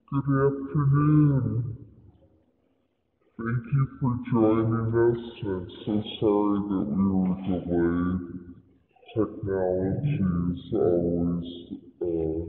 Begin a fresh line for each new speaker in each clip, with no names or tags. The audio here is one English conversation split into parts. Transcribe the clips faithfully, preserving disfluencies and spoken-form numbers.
Good afternoon. Thank you for joining us. I'm so sorry that we were delayed. Technology is always a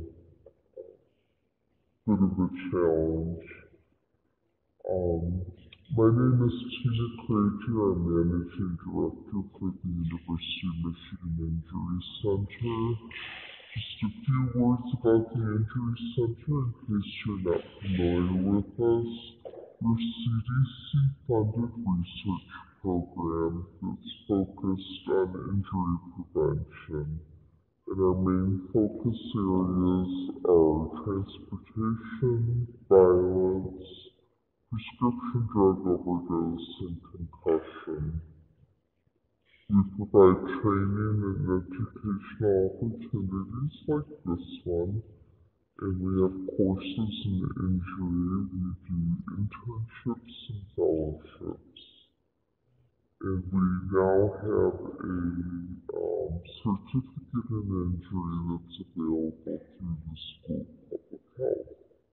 bit of a challenge. Um, my name is Tina Crager. I'm Managing Director for the University of Michigan Injury Center. Just a few words about the Injury Center in case you're not familiar with us. We're a C D C-funded research program that's focused on injury prevention. And our main focus areas are transportation, violence, prescription drug overdose, and concussion. We provide training and educational opportunities like this one, and we have courses in injury. We do internships and fellowships. And we now have a um, certificate in injury that's available through the School of Public Health.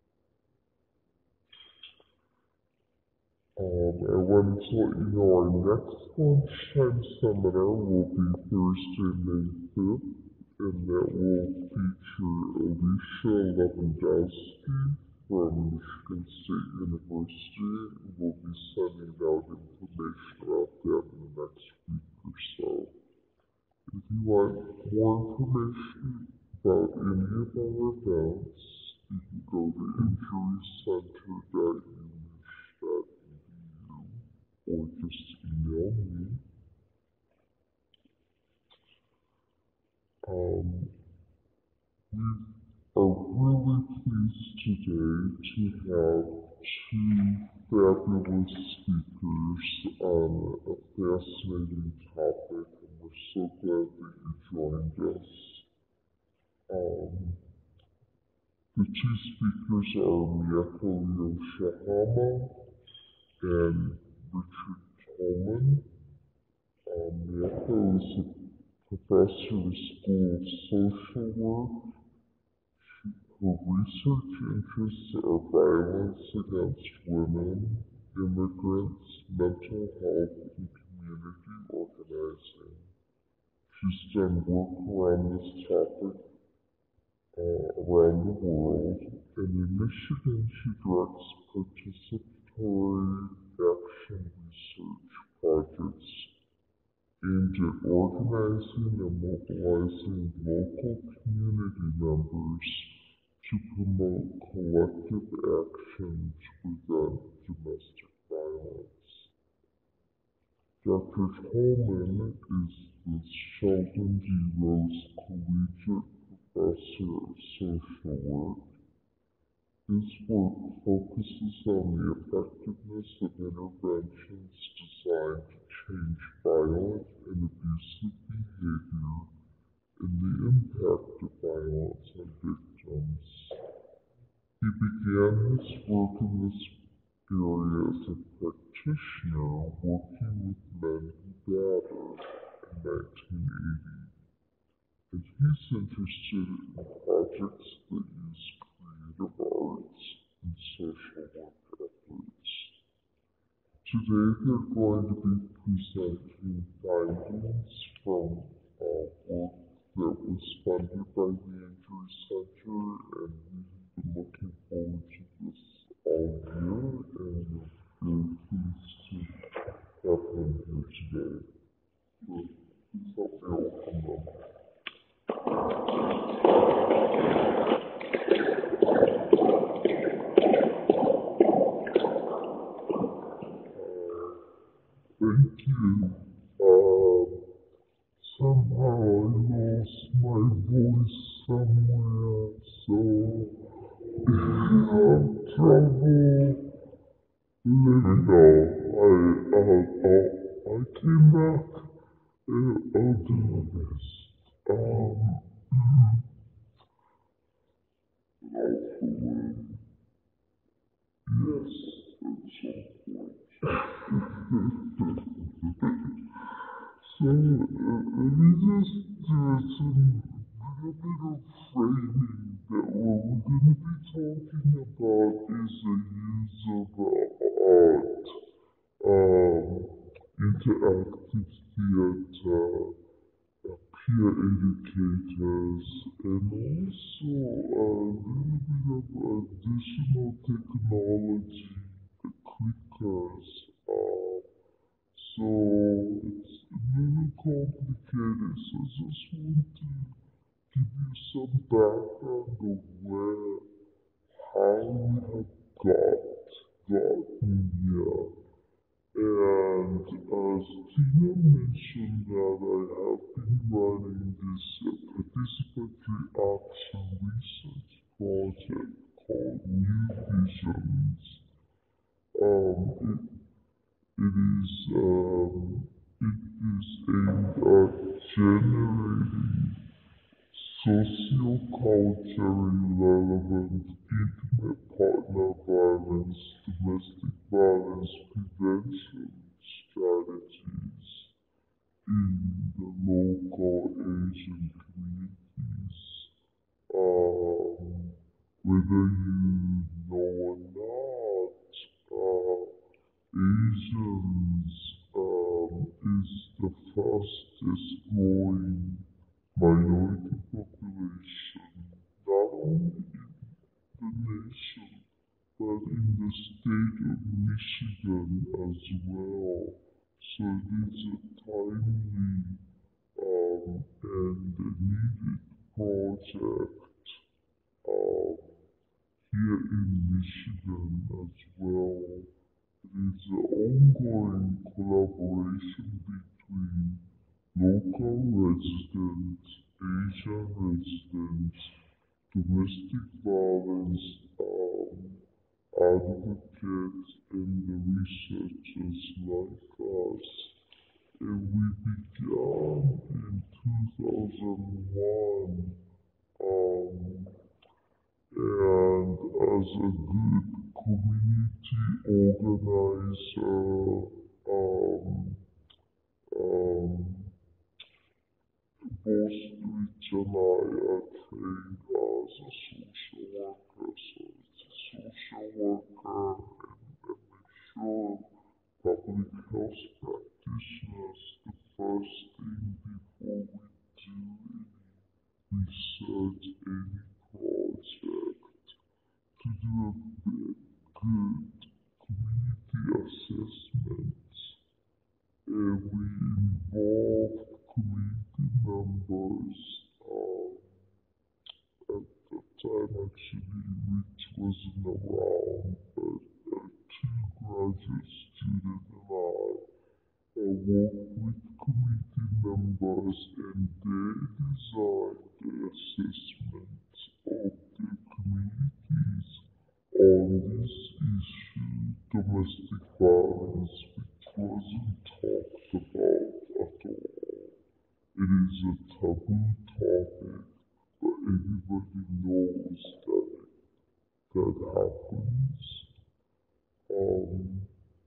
Um, I wanted to let you know our next lunchtime seminar will be Thursday, May fifth, and that will feature Alicia Lewandowski from Michigan State University, and we'll be sending out information about that in the next week or so. If you want more information about any of our events, you can go to injury center dot u mich dot e d u or just email me. Um, we are really pleased today to have two fabulous speakers on a fascinating topic, and we're so glad that you joined us. Um, the two speakers are Mieko Yoshihama and Richard Tolman. Um, Mieko is a professor of the School of Social Work. Her research interests are violence against women, immigrants, mental health, and community organizing. She's done work around this topic uh, around the world, and in Michigan she directs participatory action research projects aimed at organizing and mobilizing local community members to promote collective action to prevent domestic violence. Doctor Tolman is the Sheldon D. Rose Collegiate Professor of Social Work. His work focuses on the effectiveness of interventions designed to change violent and abusive behavior and the impact of violence on victims. He began his work in this area as a practitioner working with men who battered in nineteen eighty, and he's interested in projects that use creative arts and social work efforts. Today they're going to be presenting findings from uh, work that was funded by the Injury Center, and we've been looking forward to this all year, and we're very pleased to have them here today. So please help me welcome them. Thank you. Uh, somehow I lost my voice somewhere, so if you have trouble, let me know. I, uh, uh, I came back and I'll do my best. Um, hopefully, yes, that's all. So, uh, let me just do some little bit of framing that what we're going to be talking about is the use of uh, art, um, interactive theater, uh, peer educators, and also a little bit of additional technology, the clickers. Uh, so it's a little complicated, so I just want to give you some background of where, how we have got, gotten here. And as Tina mentioned that I have been running this uh, participatory action research project called New Visions. Um, it, it is um, it is aimed at generating socioculturally relevant intimate partner violence, domestic violence prevention strategies in the local Asian communities. Um, whether you know or not, uh, Asians um, is the fastest growing minority population, not only in the nation, but in the state of Michigan as well. So it is a timely um, and needed project um, here in Michigan as well. It is an ongoing collaboration between local residents, Asian residents, domestic violence um, advocates, and the researchers like us. And we began in two thousand one, um, and as a good community organizer, um, um, both Rich and I are trained as a social worker, so it's a social worker and a mature public health practitioners. The first thing before we do any research, any project, to do a bit good community assessments, and we involve community members. Um, at the time, actually, Rich wasn't around, but uh, two graduate students and I uh, worked with community members, and they designed the assessments of their communities on this issue, domestic violence, which wasn't talked about at all. It is a taboo topic, but everybody knows that it, that happens. Um,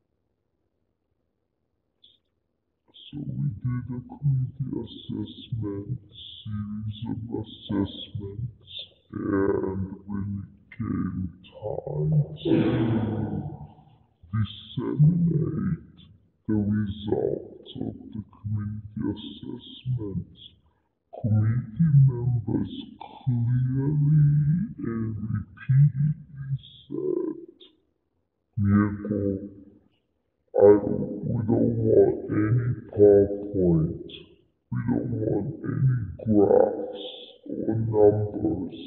so we did a community assessment, series of assessments, and when it came time to disseminate the results of the community assessments, community members clearly and repeatedly said, Mieko, I don't, we don't want any PowerPoint, we don't want any graphs or numbers.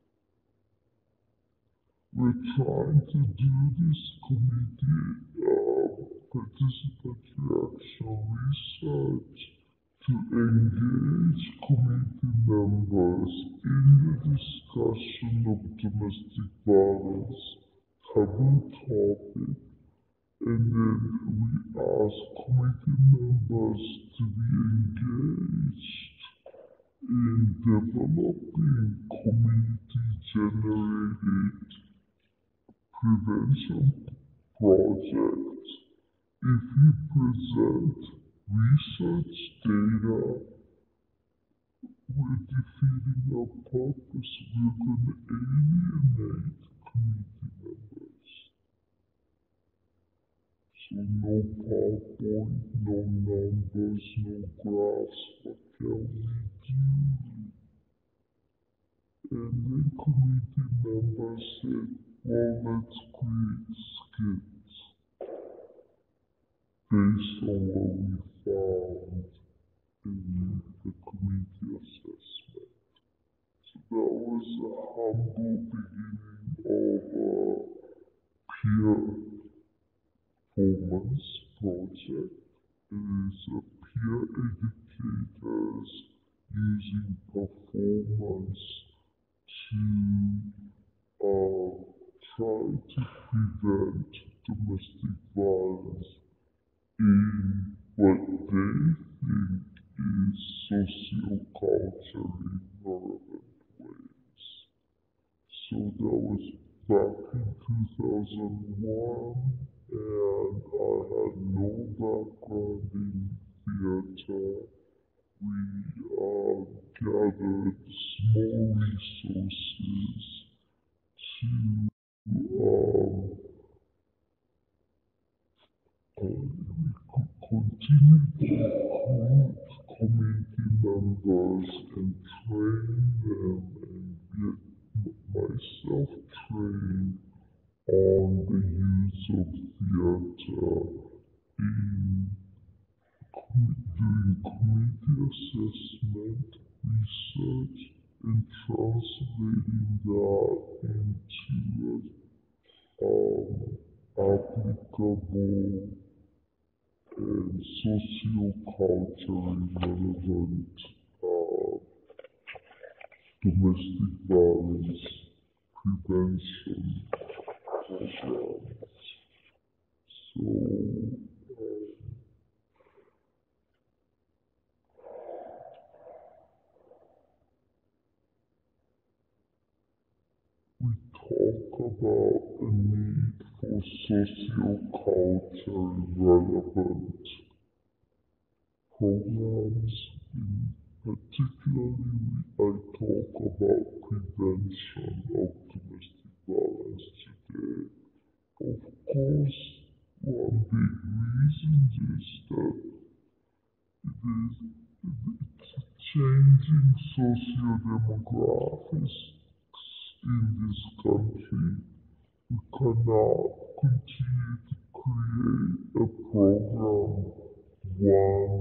We're trying to do this community uh, participatory action research to engage community members in the discussion of domestic violence, taboo topic, and then we ask community members to be engaged in developing community-generated prevention projects. If you present research data, we're defeating our purpose. We're going to alienate community members. So no PowerPoint, no numbers, no graphs. What can we do? And then community members said, well, let's create skits based on what we found in the community assessment. So that was a humble beginning of uh, peer Tolman's project. It is a peer educators using performance to uh, try to prevent domestic violence in what they think is socioculturally relevant ways. So that was back in two thousand one, and I had no background in theater. We uh, gathered small resources to um, uh, continue to recruit community members and train them and get myself trained on the use of theater in doing community assessment, research, and translating that into um, applicable and socio-culturally relevant uh, domestic violence prevention programs. So, um, we talk about the need for socio-culturally relevant programs. In particularly, I talk about prevention of domestic violence today. Of course, one big reason is that it is it's changing socio-demographics in this country. We cannot continue to create a program, one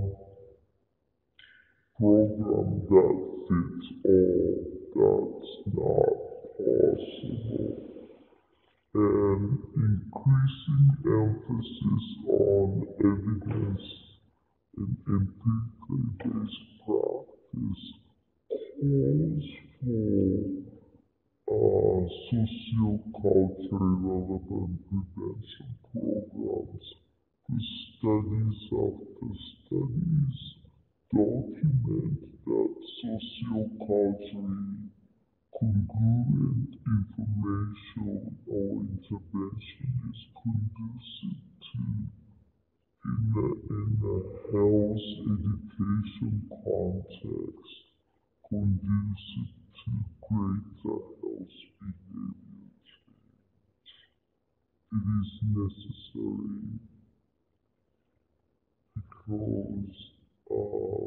program that fits all. That's not possible. And increasing emphasis on evidence and empirically based practice calls for uh, socio-culturally relevant prevention programs. The studies after studies document that socio-culturally congruent information or intervention is conducive to, in a, in a health education context, conducive to greater health behavior change. It is necessary because uh,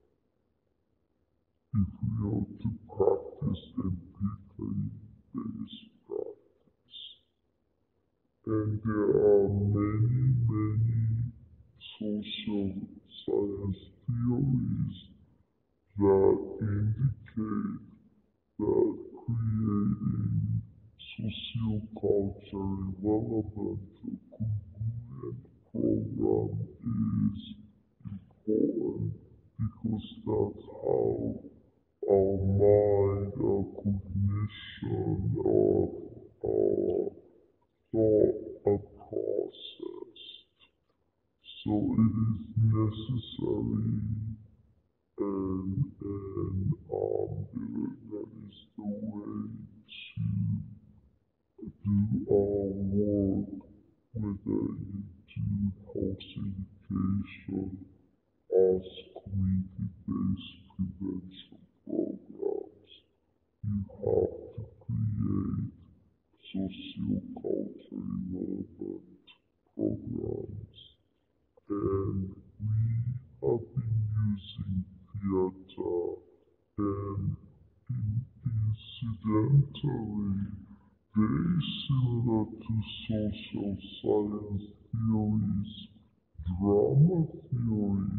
if we are to practice empirically based practice, and there are many, many social science theories that indicate that creating socioculturally relevant or congruent program is important because that's how our mind, our cognition, our, our thought are processed. So it is necessary and, and um, that is the way to do our work, whether you do health education as community-based prevention programs. using theater, and incidentally, very similar to social science theories, drama theory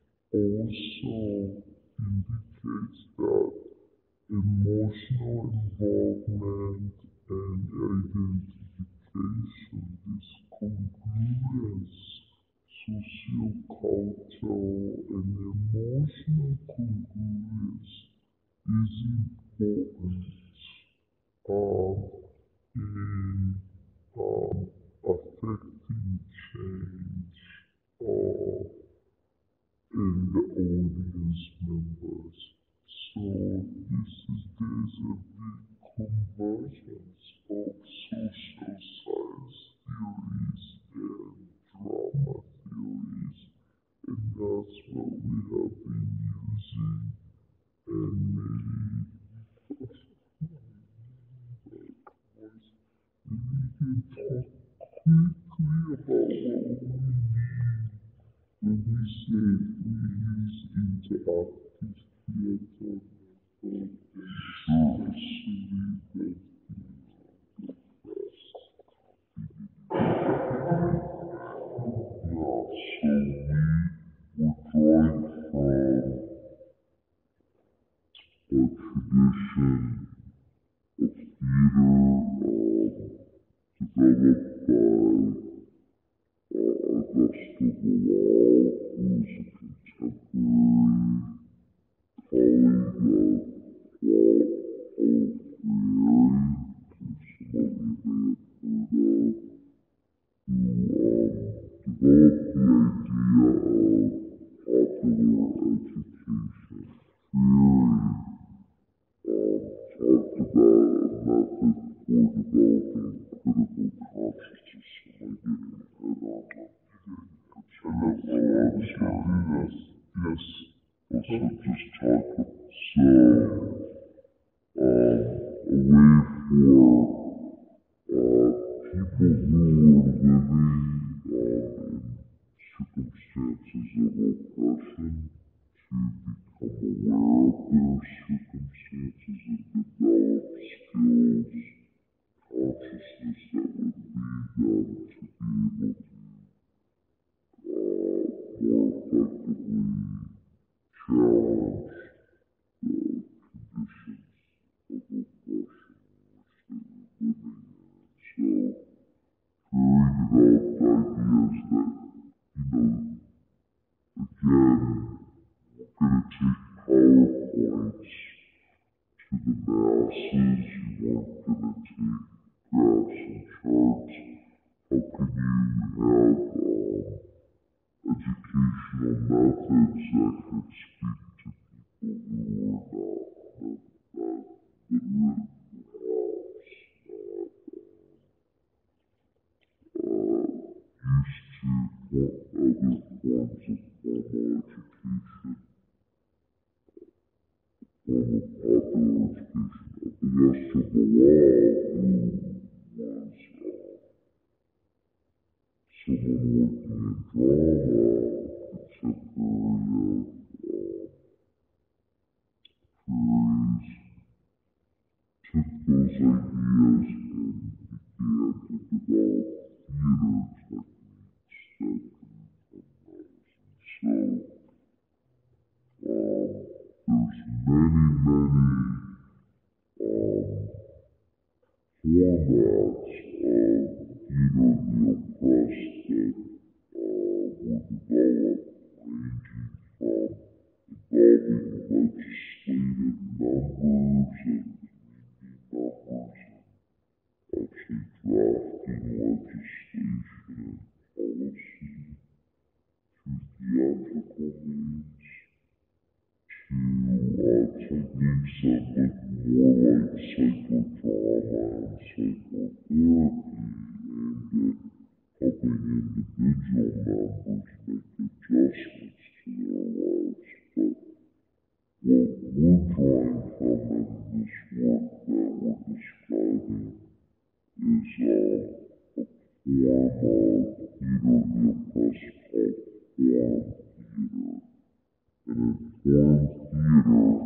also indicates that emotional involvement and identification is congruous. Sociocultural and emotional congruence is important um, in um, affecting change uh, in the audience members. So this is there's a big convergence of social science theories and drama theories, and that's what we have been using. And maybe we can talk quickly about what we mean when we say we use interactive theater method, and especially the yeah, so we were drawing from a tradition of theater um, developed by uh, Augusta Bilal, who was a contemporary colleague of Walt Freire, who some of you may have heard of, who um, developed the idea of popular education theory, um, talked about a method for developing critical consciousness. Am I getting ahead on that? And then we'll answer this. Yes. Also just talk so um, a way for uh, people who are living um, in circumstances of oppression to become aware of their circumstances and develop skills, consciousness that would lead them to be able to uh, more effectively challenge the conditions of oppression in which they were living in. So, very developed ideas that, you know, again, we're going to take PowerPoints to the masses, you weren't going to take graphs and charts. How can you have um, educational methods that could speak to people who are not, not, not literate, perhaps, not uh, used to for other forms of formal education, form of popular education. Augusta Bilal, who was uh, someone working in drama, contemporary of uh, took those ideas and began to develop theater techniques that grew from those. And so um, there's many, many um, formats of theater of the oppressed that uh, were developed, ranging from involving legislative numbers and numbers and actually drafting legislation and policy through theatrical means to uh, techniques that look more like psychodrama and psychotherapy, aimed at helping individual members make adjustments to their lives. But what we're drawing from in this work that we're describing is uh, a form of theater of the oppressed called form theater. And informed theater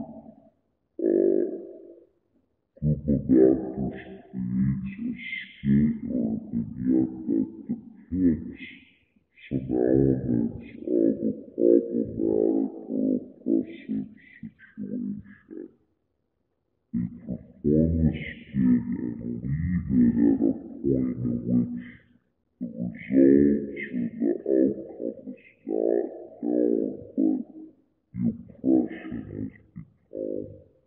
group of actors creates a skit or vignette that depicts some elements of a problematic or oppressive situation. They perform the skit and leave it at a point in which the results or the outcome is not known, but the oppression has become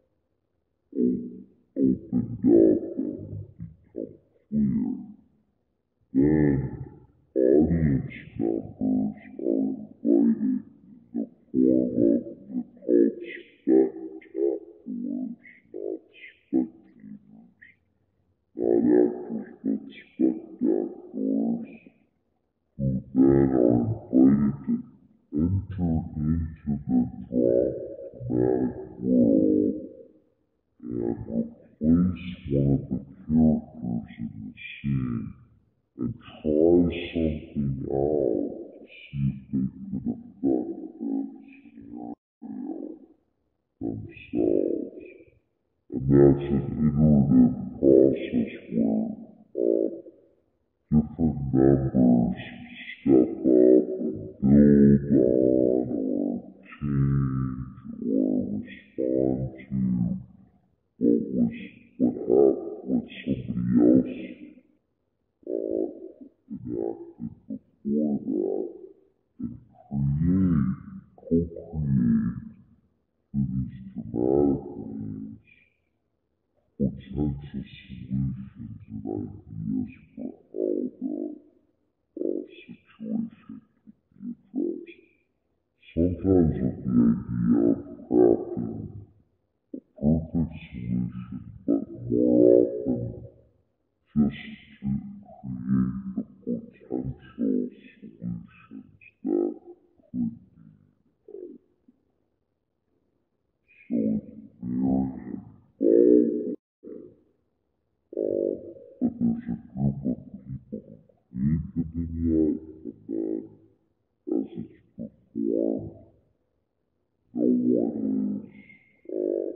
opened up and become clear. Then audience members are invited in the form of, they're called spectaculars, not spectators, not actors, but spectaculars, who then are invited to enter into the dramatic world and replace one of the characters in the scene and try something out to see if they could affect the scenario themselves. And that's an iterative process where um, different members step up and build on or change or respond to what was what happened, what somebody else uh, enacted before that, and create, co-create through these dramatic means potential solutions and ideas for how the uh, situation could be addressed. Sometimes with the idea of crafting perfect solution, but more often just to create the potential solutions that could be out. So it's very involved, uh, but there's a group of people who create the vignette, and then as it's performed, no one is uh,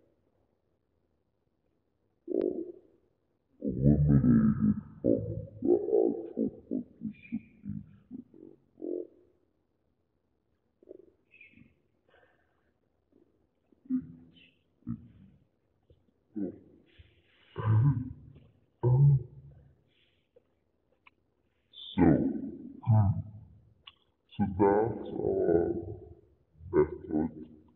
eliminated from the actual participation and uh, um, so, hmm, so that's our method.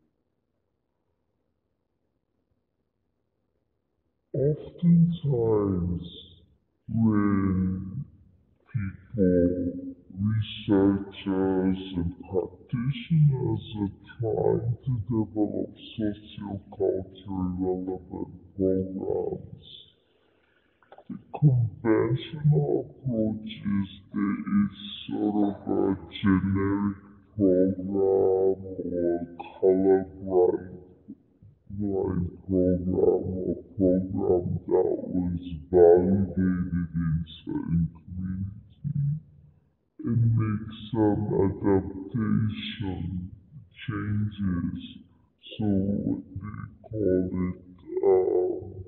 Oftentimes, when people, researchers and practitioners are trying to develop socioculturally relevant programs, the conventional approach is there is sort of a generic program or color blind blind program or program that was validated in certain communities and make some adaptation changes. So they call it um,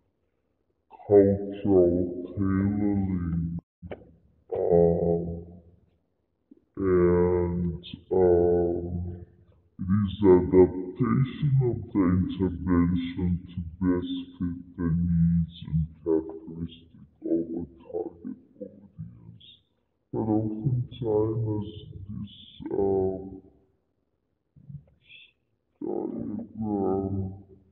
cultural tailoring. Um, and um, it is adaptation of the intervention to best fit the needs and characteristics of a target audience. But oftentimes this um, diagram,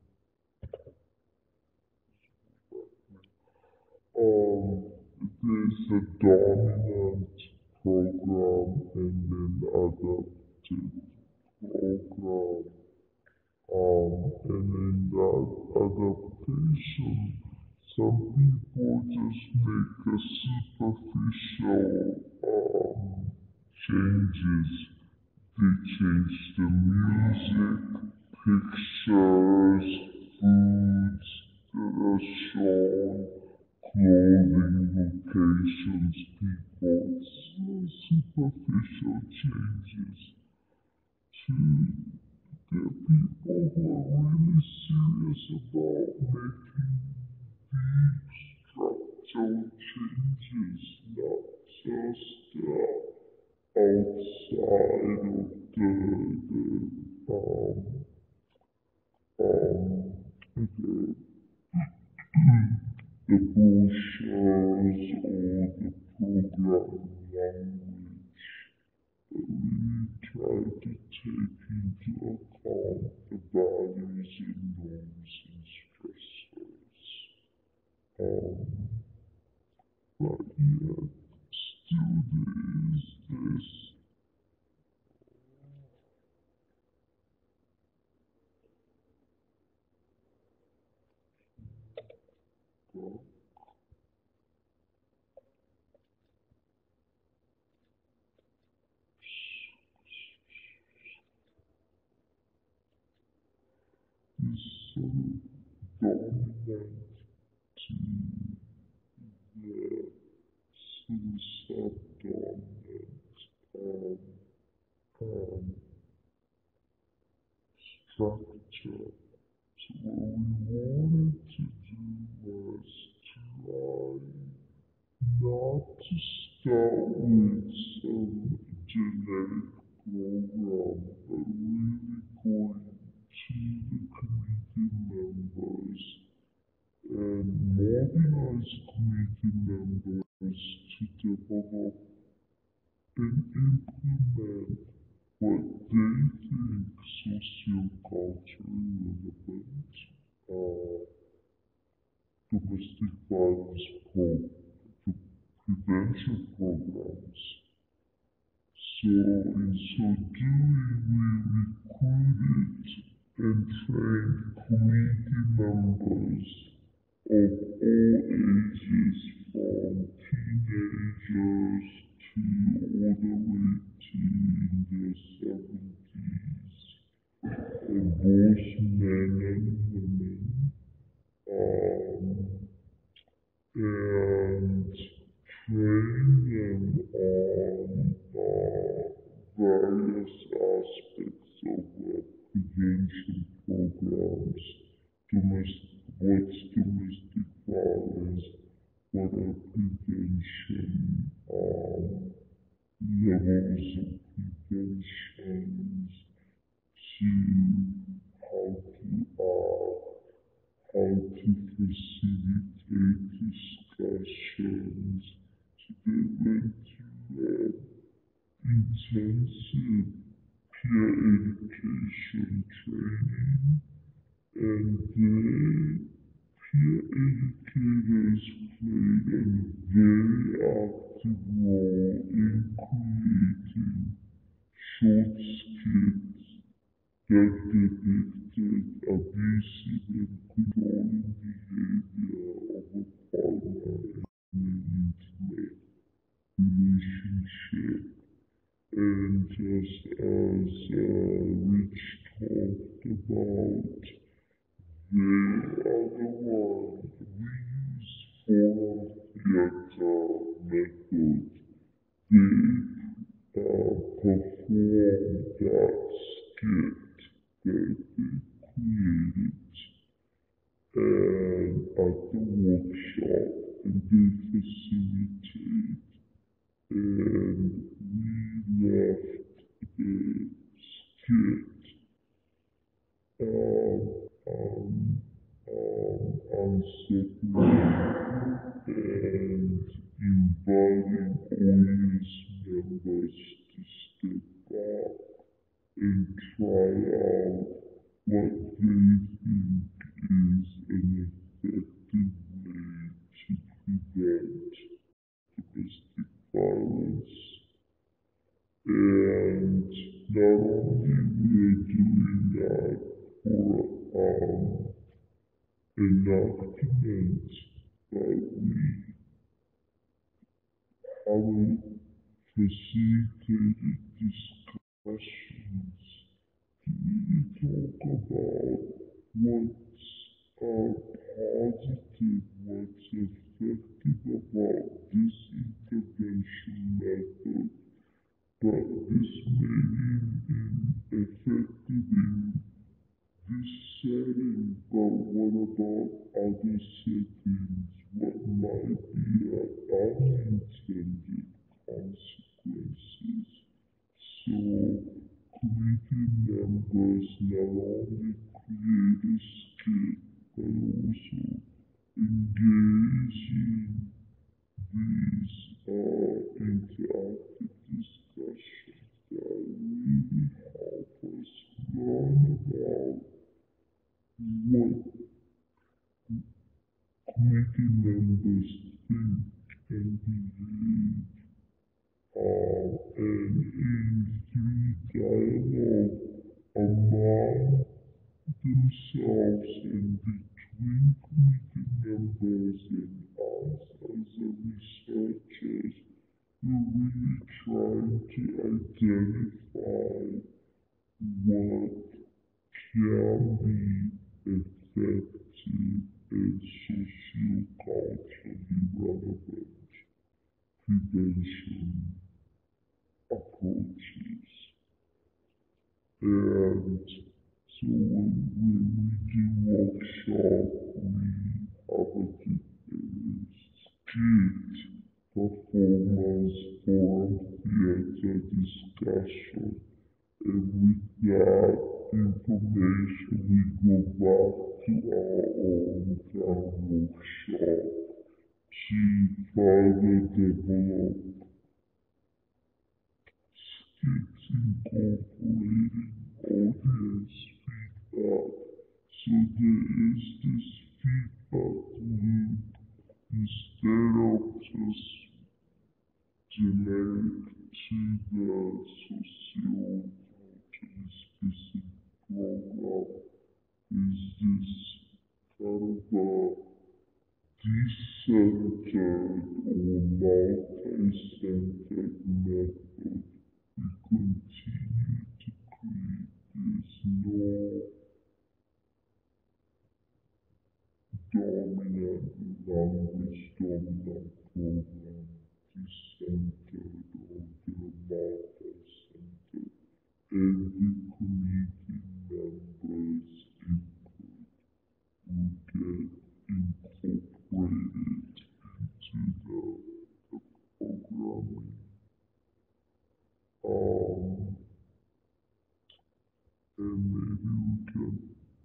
um, there's a dominant program and then adaptive program. Um, and in that adaptation, some people just make a superficial um, changes. They change the music, pictures, foods that are shown, clothing, locations, people, so superficial changes to who are really serious about making deep structural changes, not just uh, outside of the, the um, um, the, the brochures or the program language, but really try to take into account the values and norms and stressors. Um, but yet, still there is this uh, this sort of dominant to the sort of subdominant um, um, structure. So what we wanted to do was try not to start with some genetic program, but really going to the committee members and mobilize committee members to develop and implement what they think socioculturally relevant uh, domestic violence pro- prevention programs. So in so doing, we recruited and trained community members of all ages, from teenagers to all the way to in their seventies, and both men and women, um, and train them on uh, various aspects of uh, prevention programs, domestic, what's domestic violence, what are prevention um, levels of preventions, to how to uh, how to facilitate discussions. So they went through uh, intensive peer education training, and the peer educators played a very active role in creating short skits that depicted abusive and controlling behavior of a partner in an intimate relationship. And just as uh, Rich talked about, they are the ones, we use forum theater method. They uh, perform that skit that they created and at the workshop, and they facilitate, and we left the skit um, um, um, unseparated and inviting audience members to step back and try out what they think is an effective way to prevent domestic violence. And not only we're doing that for um, enactment, but we have facilitated discussions to really talk about what's uh, positive, what's effective about this intervention method, but this may be ineffective in this setting, but what about other settings? What might be unintended consequences? So, committee members not only create a skit, but also engage in these uh, interactive discussions that really help us learn about what committee members think and believe, uh, and in through dialogue among themselves and between committee members and us as a researchers, we're really trying to identify what can be effective and socioculturally relevant prevention approaches. And so when, when we do workshop, we have a skit, performance, forum, theater, discussion, and with that information we go back to our own kind of workshop to further develop skits incorporating audience feedback. So there is this feedback loop instead of just generic to the socio-culturally specific program. Is this kind of a decentered or multi-centered method? We continue to create this no dominant language dominant program, decentered or multi-centered. Every community member's input will get incorporated into the, the programming. Um, and maybe we can.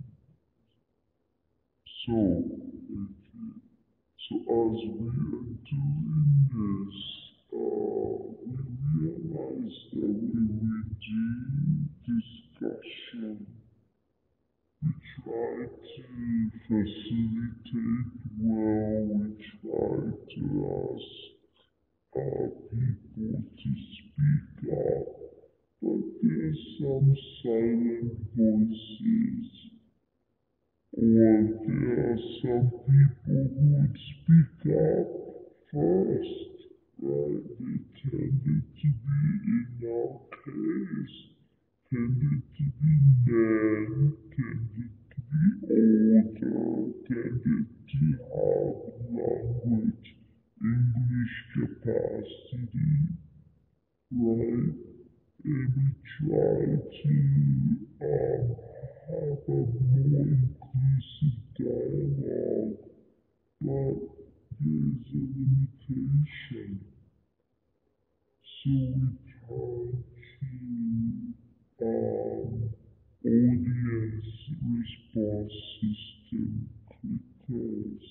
So, okay. So as we are doing this, uh, we realize that when we do discussion, we try to facilitate well, we try to ask uh, people to speak up, but there's some silent voices, or there are some people who would speak up first, right? They tended to be, in our case, tended to be men, tended to be older, tended to have language, English capacity, right? And we try to um, have a more inclusive dialogue, but there's a limitation. So we turn to um, audience response system clickers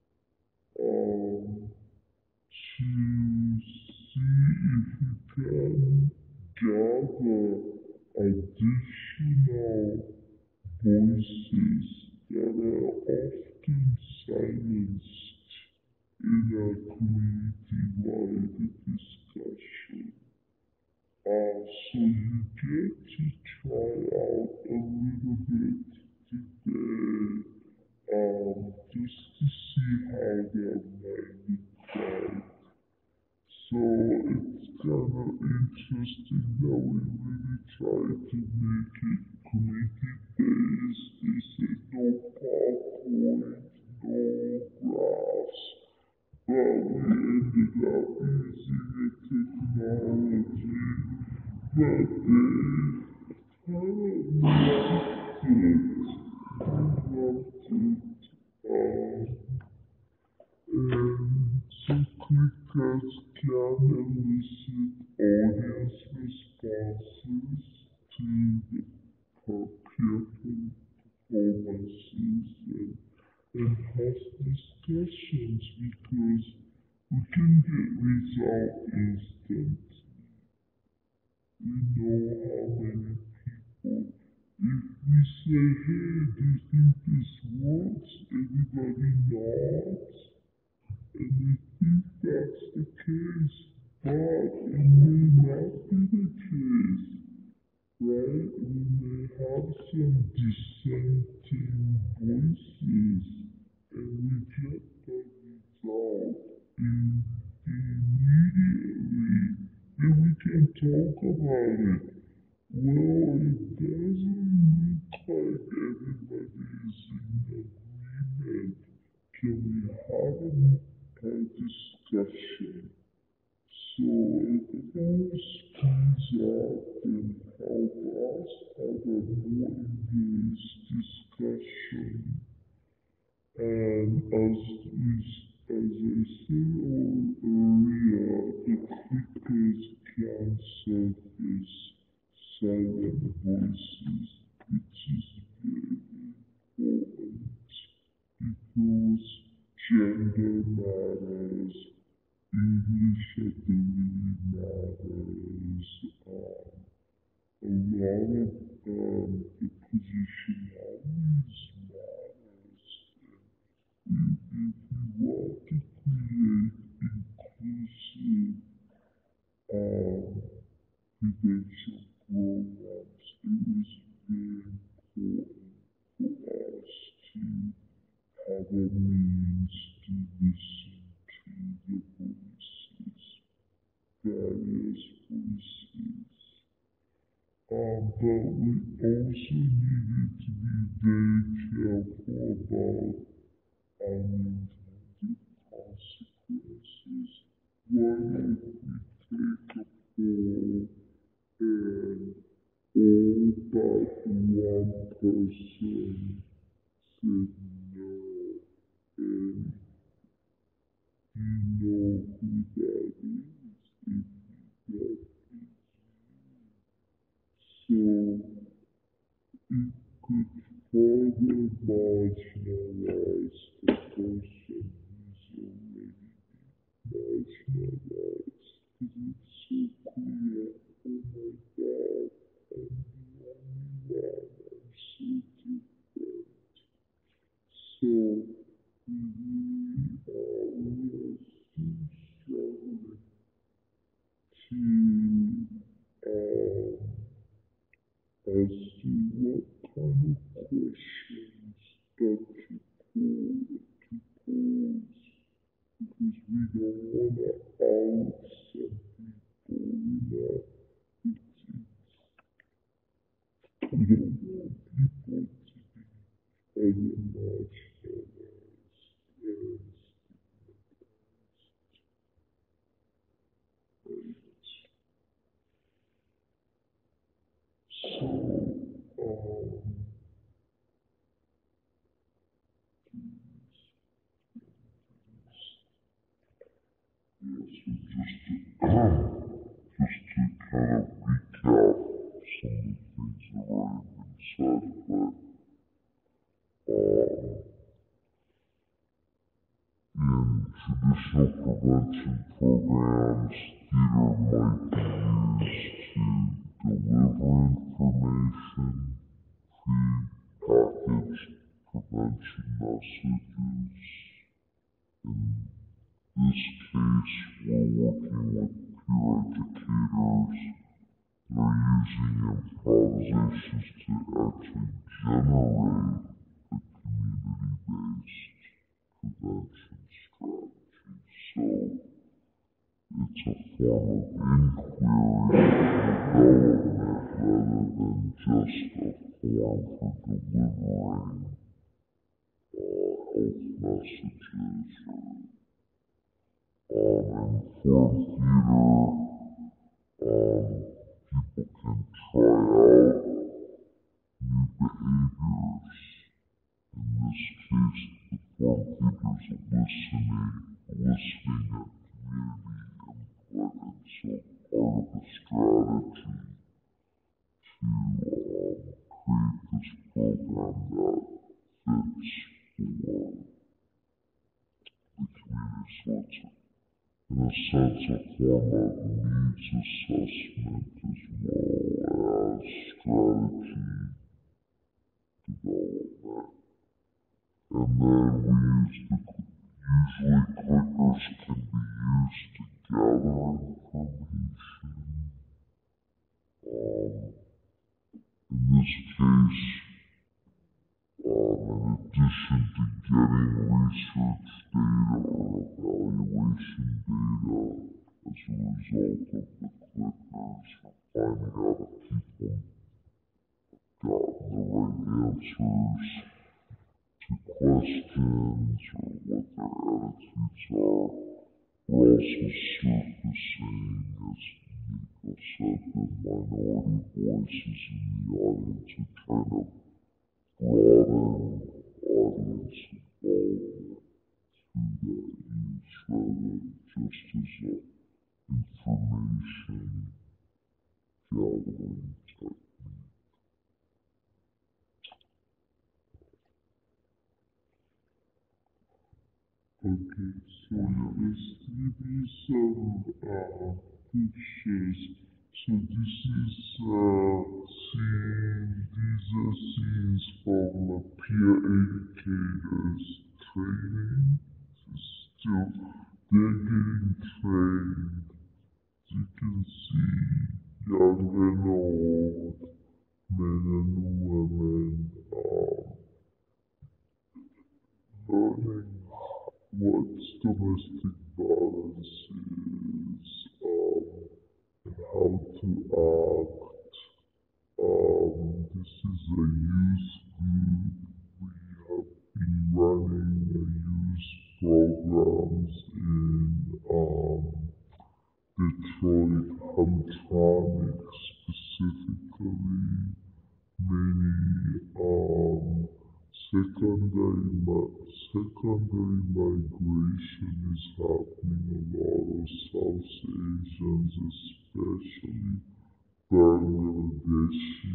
um, to see if we can gather additional voices that are often silenced in a community-wide discussion. Uh, so you get to try out a little bit today, um, just to see how that might look like. So it's kind of interesting that we really try to make it community-based. They say no PowerPoint, no graphs, but we ended up using a technology that they kind of liked it. elicit audience responses to the pupil performances and, and have discussions because we can get results instantly. We know how many people, if we say, hey, do you think this works? Everybody nods. And we think that's the case, but it may not be the case, right? We may have some dissenting voices, and we get the result in, immediately, and we can talk about it. Well, it doesn't look like everybody is in agreement. Can we have a a discussion? So it all speeds up and help us have a more engaged discussion. And as we, as I said earlier, the clickers can surface silent voices, which is very important because gender matters, English ability matters, um, a lot of um, the positionalities matters. And if we want to create inclusive um, credential programs, it was very important for us to have a means to listen to the voices, various voices. Um, but we also needed to be very careful about unintended consequences. What if we take a poll and all but one person said no, and you know who that is if that is you. So it could further marginalize the person who's already marginalized because it's so clear, oh my God, I'm the only one, I'm so different. So we really are, we are still struggling to um, as to what kind of questions that to pose, to pose, because we don't want to out some people, we not, it's, it's, we don't want people to be over-marginalized and stigmatized. So, um, yes, so just to, just to kind of recap some of the things that have already been said, but um, in traditional prevention programs, theater might be used to deliver information, pre-packaged prevention messages. In this case, we're working with peer educators. They're using improvisations to actually generate a community-based prevention strategy. So it's a form of inquiry development rather than just a form for delivering uh, health messages or um, informed theater. Um, people can try out new behaviors. In this case, the form theaters are listening, listening at community but it's a part of a strategy to um, create this program that fits for the community. So it's, in a sense, a form of needs assessment as well as strategy development. And then we use the, usually clickers can be used to gather information. Um, in this case, um, in addition to getting research data or evaluation data as a result of the clickers, or finding out if people got the right answers to questions or what their attitudes are. We're also surfacing, as Mieko said, the minority voices in the audience and trying to broaden audience involvement through that use rather than just as an information gathering technique. Okay, so yeah, let's see some uh, pictures. So this is uh, scene, these are scenes from a peer educators training. Still, they're getting trained. You can see young and old, men and women, um, learning what domestic violence is, um, and how to act. Um, this is a youth group. We have been running a youth programs in um, Detroit, Hamtramck specifically. Many um, secondary, secondary migration is happening. A lot of South Asians, especially Bangladeshi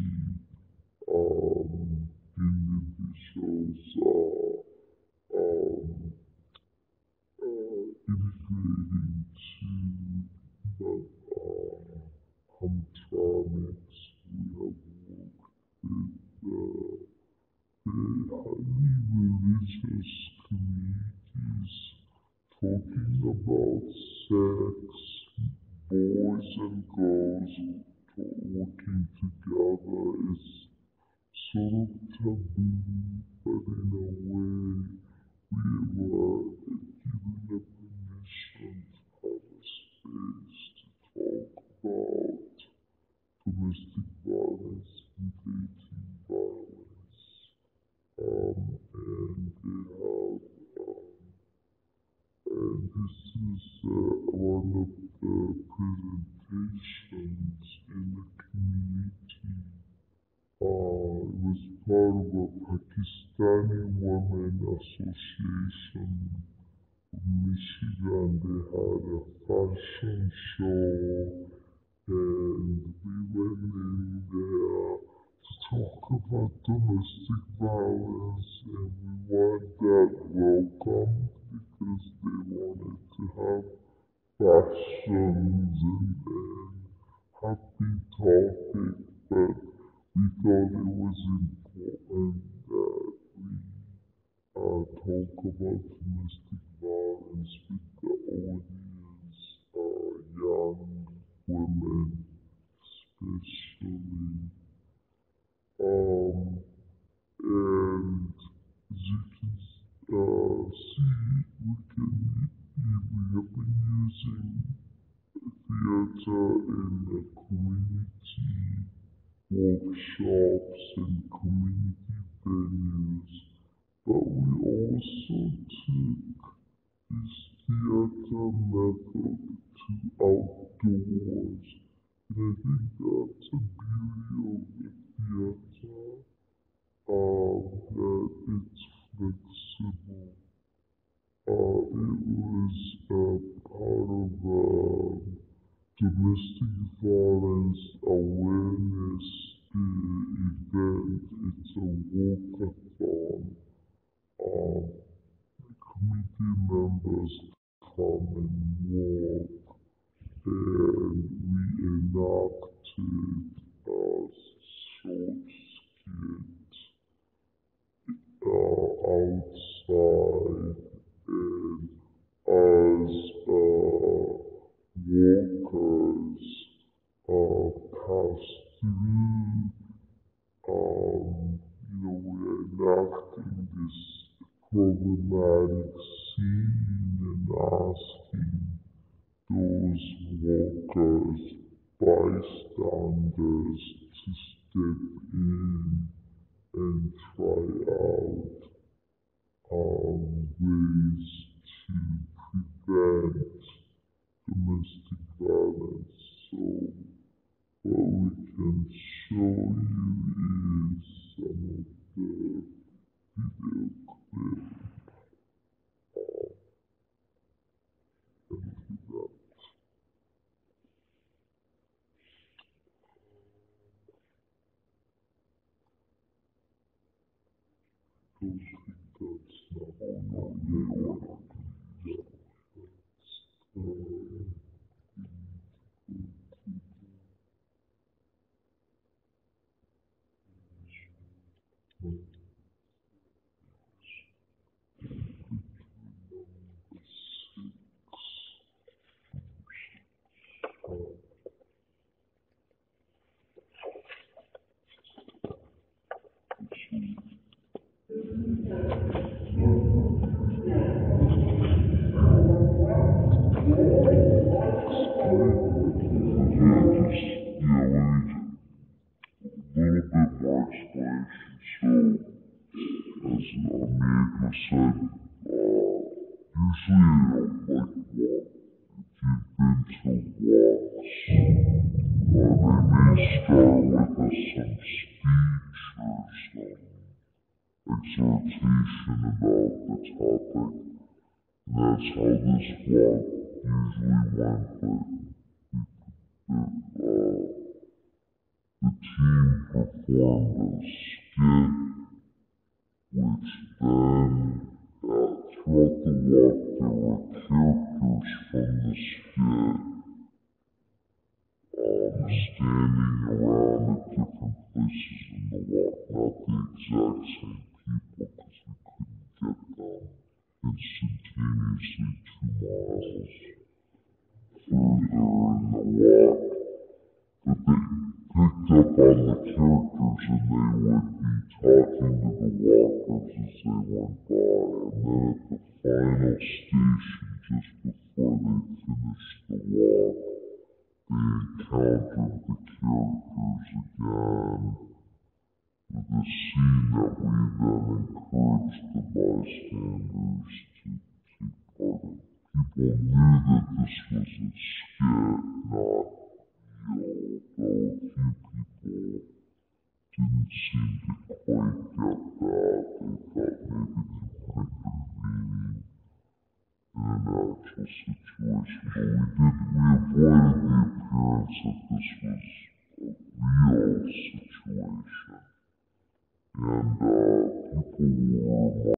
um, individuals, uh, um, uh, immigrating to the uh, Hamtramck. We have worked with uh, very highly religious communities talking about sex, boys and girls working together is sort of taboo, but in a way we were given the permission to have a space to talk about domestic violence and dating violence. Um, and they have, um, and this is uh, one of the presentations in the community. Uh, it was part of a Pakistani Women Association of Michigan. They had a fashion show, and we went in there to talk about domestic violence, and we weren't that welcome because they wanted to have fashions and, and happy topic, but we thought it was important that we uh, talk about domestic violence with the audience, uh, young women especially. Um, and as you can uh, see, we can we have been using theater in the community workshops and community venues, but we also took this theater method to outdoors. And I think that's a beauty of the theater, uh, that it's flexible. Uh, it was uh, part of uh, domestic violence awareness uh, event. It's a walkathon. Um, committee members come and walk, and we enacted a short skit uh, outside, and as uh, walkers uh, pass through, um, you know, we're enacting this problematic scene and asking those walkers, bystanders, to step in and try out um, ways to prevent domestic violence. So what we can show you is some of the video clips. Exhortation about the topic, and that's how this walk usually went, but uh, the team performed a skit, which then, uh, throughout the walk, there were characters from the skit um, standing around at different places in the walk, not the exact same people, because we couldn't get them instantaneously two miles further in the walk. But they picked up on the characters, and they would be talking to the walkers as they went by. And then at the final station, just before they finished the walk, they encountered the characters again, with a scene that we then encouraged the bystanders to take part in. People knew that this was a skit, not real, though a few people didn't seem to quite get that. They thought maybe they weren't intervening in an actual situation, but we did, we avoided the appearance that this was a real situation. And uh, people were